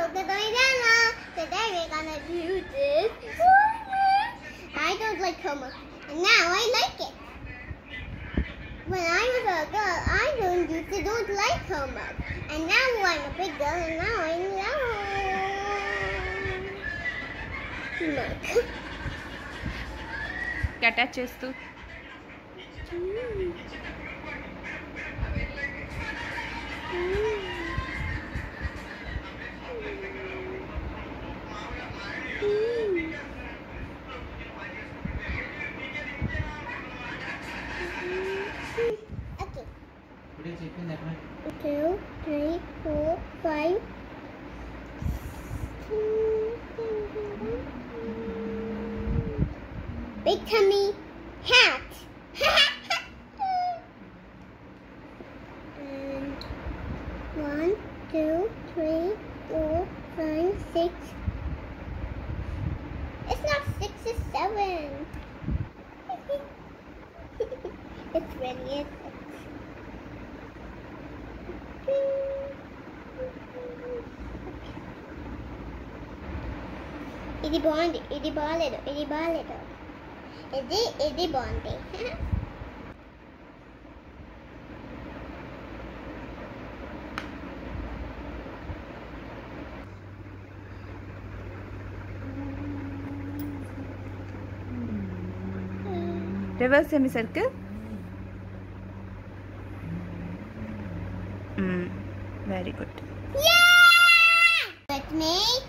welcome to my channel. Today we're gonna do this. I don't like homework, and now I like it. When I was a girl, I don't like homework, and now I'm a big girl, and now I love. Look. Attach చేస్తూ Two, three, four, five. Big tummy hat. And 1, 2, 3, 4, 5, 6. It's not 6, it's 7. It's really is 6. Idi bondi, idi baledo, idi baledo. Idi bondi. reverse semicircle. Very good. Yeah! With me.